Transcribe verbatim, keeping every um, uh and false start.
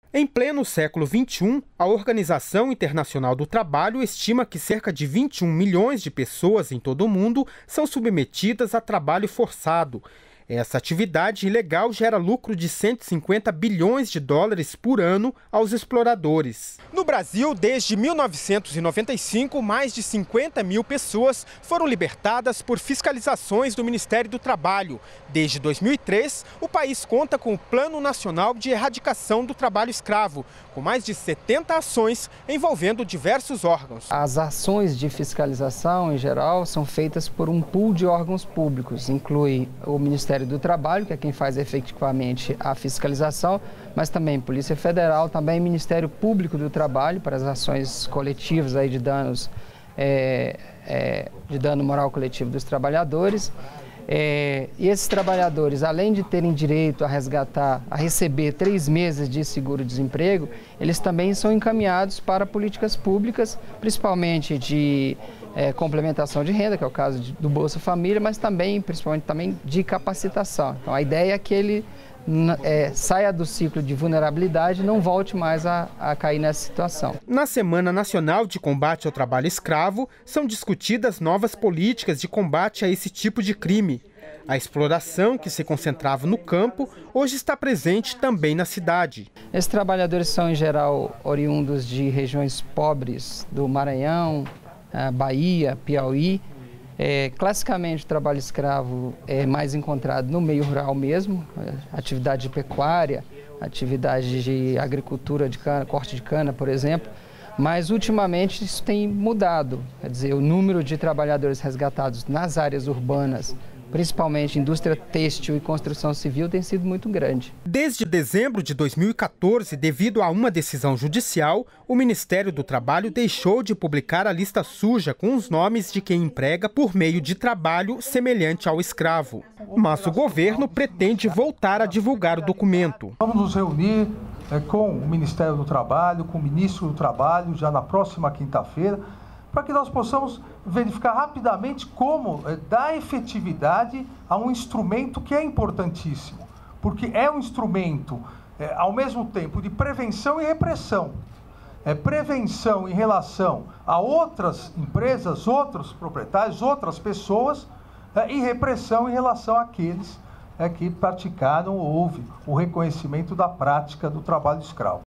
Em pleno século vinte e um, a Organização Internacional do Trabalho estima que cerca de vinte e um milhões de pessoas em todo o mundo são submetidas a trabalho forçado. Essa atividade ilegal gera lucro de cento e cinquenta bilhões de dólares por ano aos exploradores. No Brasil, desde mil novecentos e noventa e cinco, mais de cinquenta mil pessoas foram libertadas por fiscalizações do Ministério do Trabalho. Desde dois mil e três, o país conta com o Plano Nacional de Erradicação do Trabalho Escravo, com mais de setenta ações envolvendo diversos órgãos. As ações de fiscalização, em geral, são feitas por um pool de órgãos públicos. Inclui o Ministério do Trabalho, que é quem faz efetivamente a fiscalização, mas também Polícia Federal, também Ministério Público do Trabalho, para as ações coletivas aí de danos, é, é, de dano moral coletivo dos trabalhadores. É, e esses trabalhadores, além de terem direito a resgatar, a receber três meses de seguro-desemprego, eles também são encaminhados para políticas públicas, principalmente de é, complementação de renda, que é o caso de, do Bolsa Família, mas também, principalmente também de capacitação. Então, a ideia é que ele É, saia do ciclo de vulnerabilidade e não volte mais a, a cair nessa situação. Na Semana Nacional de Combate ao Trabalho Escravo, são discutidas novas políticas de combate a esse tipo de crime. A exploração, que se concentrava no campo, hoje está presente também na cidade. Esses trabalhadores são, em geral, oriundos de regiões pobres do Maranhão, Bahia, Piauí. É, classicamente, o trabalho escravo é mais encontrado no meio rural mesmo, atividade de pecuária, atividade de agricultura de cana, corte de cana, por exemplo, mas ultimamente isso tem mudado. Quer dizer, o número de trabalhadores resgatados nas áreas urbanas, principalmente indústria têxtil e construção civil, tem sido muito grande. Desde dezembro de dois mil e quatorze, devido a uma decisão judicial, o Ministério do Trabalho deixou de publicar a lista suja com os nomes de quem emprega por meio de trabalho semelhante ao escravo. Mas o governo pretende voltar a divulgar o documento. Vamos nos reunir é, com o Ministério do Trabalho, com o Ministro do Trabalho, já na próxima quinta-feira, para que nós possamos verificar rapidamente como é, dar efetividade a um instrumento que é importantíssimo, porque é um instrumento, é, ao mesmo tempo, de prevenção e repressão. É prevenção em relação a outras empresas, outros proprietários, outras pessoas, é, e repressão em relação àqueles é, que praticaram ou houve o reconhecimento da prática do trabalho escravo.